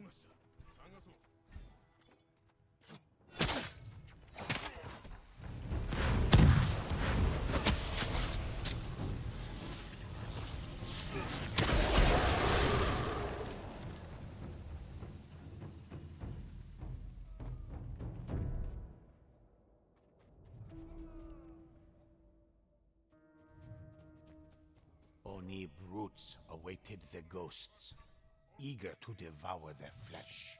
Oni brutes awaited the ghosts, eager to devour their flesh.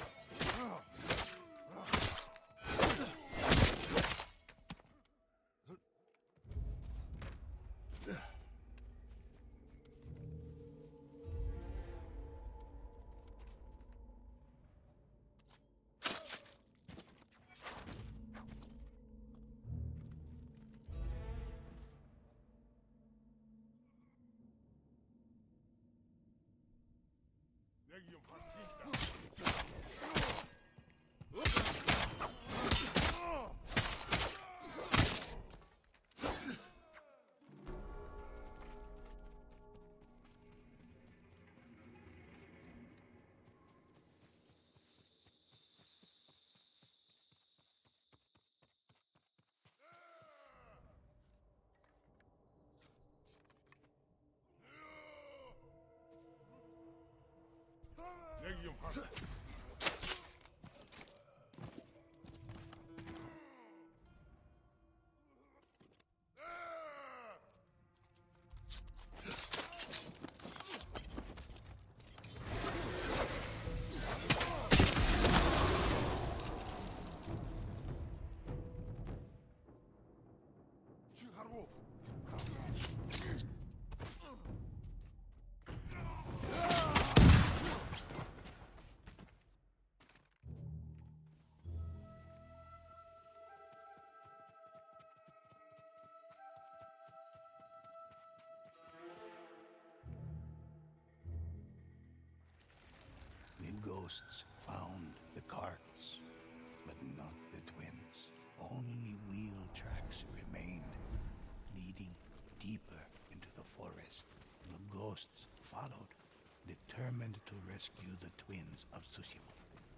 The ghosts found the carts, but not the twins. Only wheel tracks remained, leading deeper into the forest. The ghosts followed, determined to rescue the twins of Tsushima.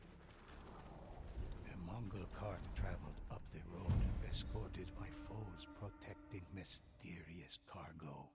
A Mongol cart traveled up the road, escorted by foes protecting mysterious cargo.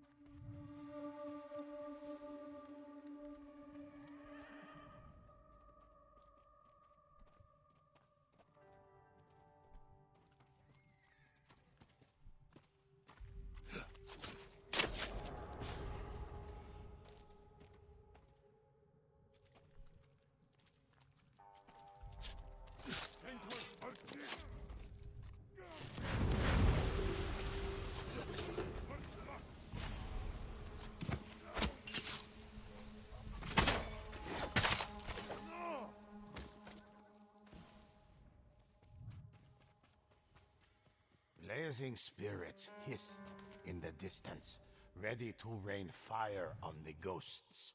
Blazing spirits hissed in the distance, ready to rain fire on the ghosts.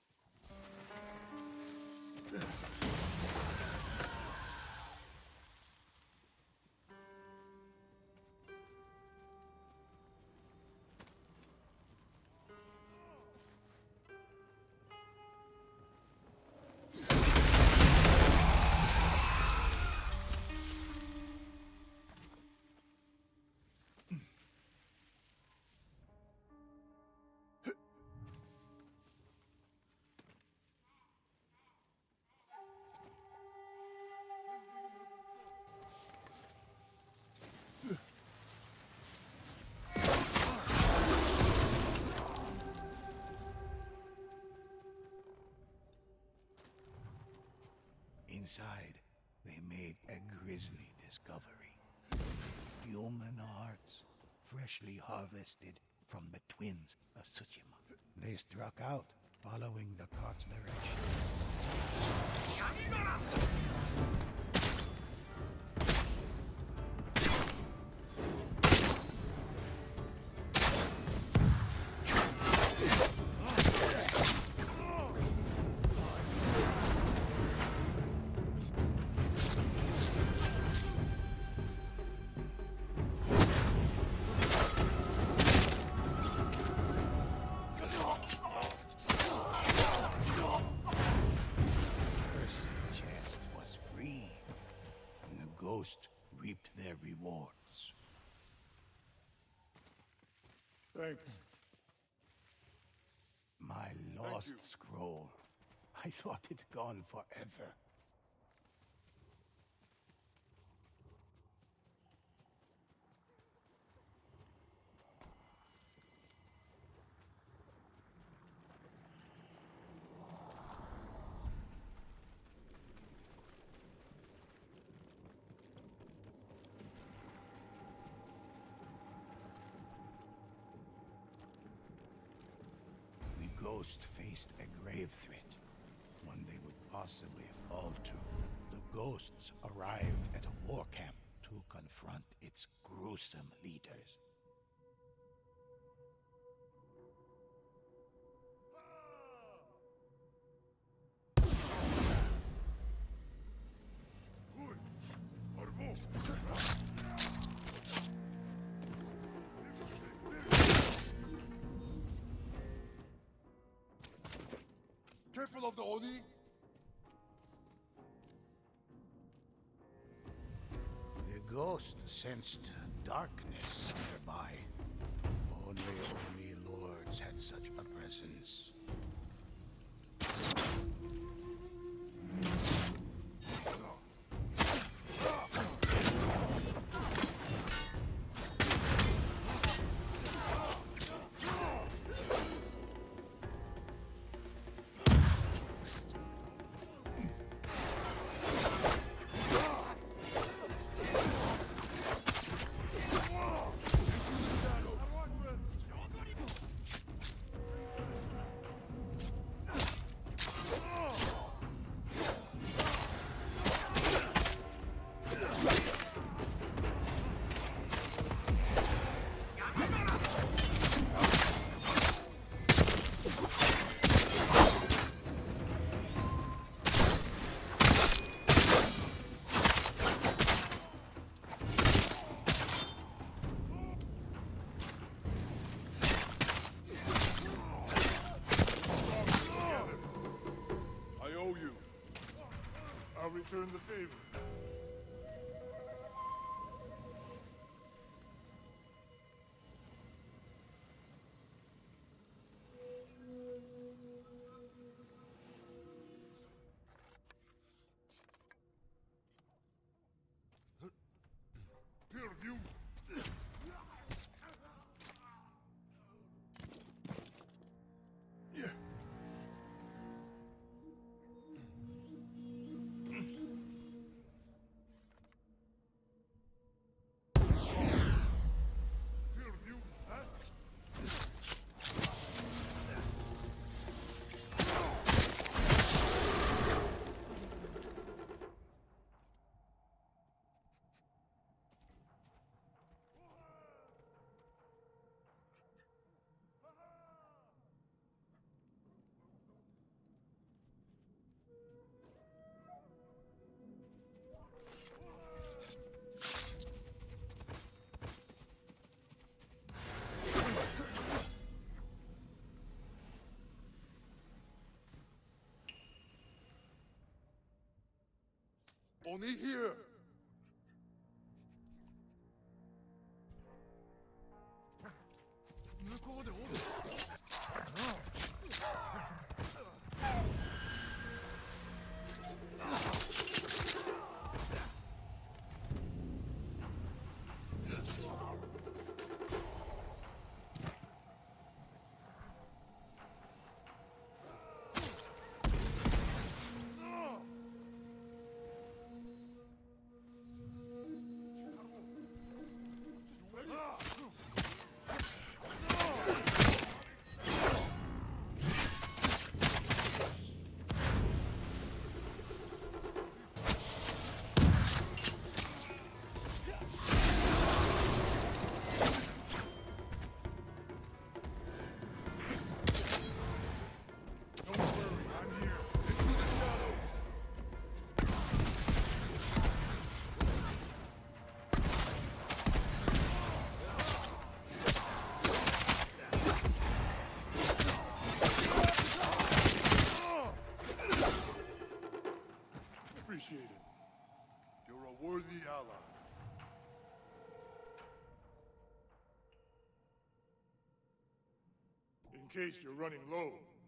Inside, they made a grisly discovery. Human hearts, freshly harvested from the twins of Tsushima. They struck out, following the cart's direction. My lost scroll. I thought it gone forever. The ghost faced a grave threat, one they would possibly fall to. The ghosts arrived at a war camp to confront its gruesome leaders. Careful of the Oni! The ghost sensed darkness nearby. Only lords had such a presence. I'll return the favor. Peer view. Yeah. Oni here! in case you're running low.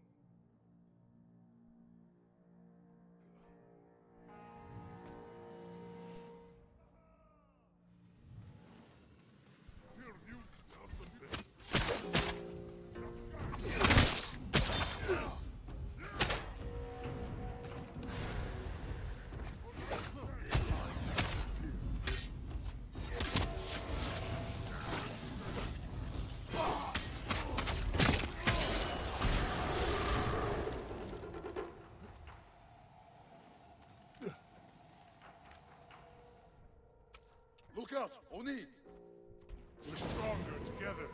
Look out, Oni! We're stronger together.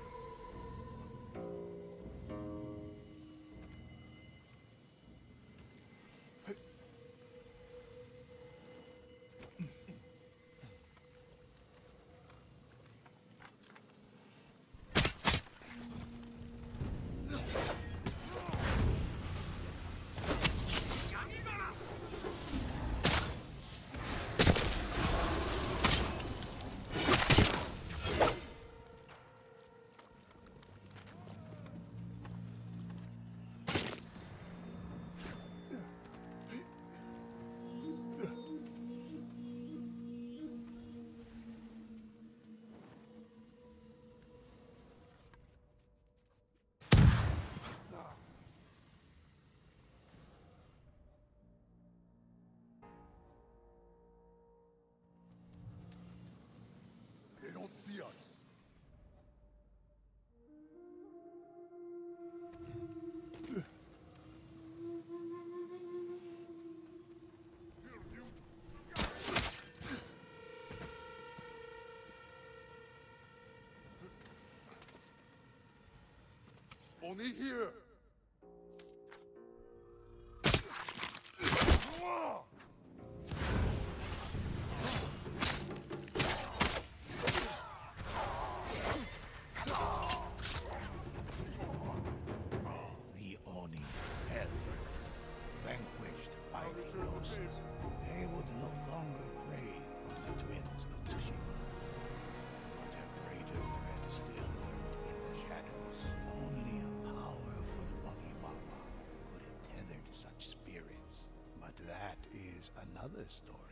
They don't see us. Oni here! The Oni fell, vanquished by the ghosts. They would no longer prey on the twins of Tsushima. But a greater threat still lurked in the shadows. Only a powerful Onibaba would have tethered such spirits. But that is another story.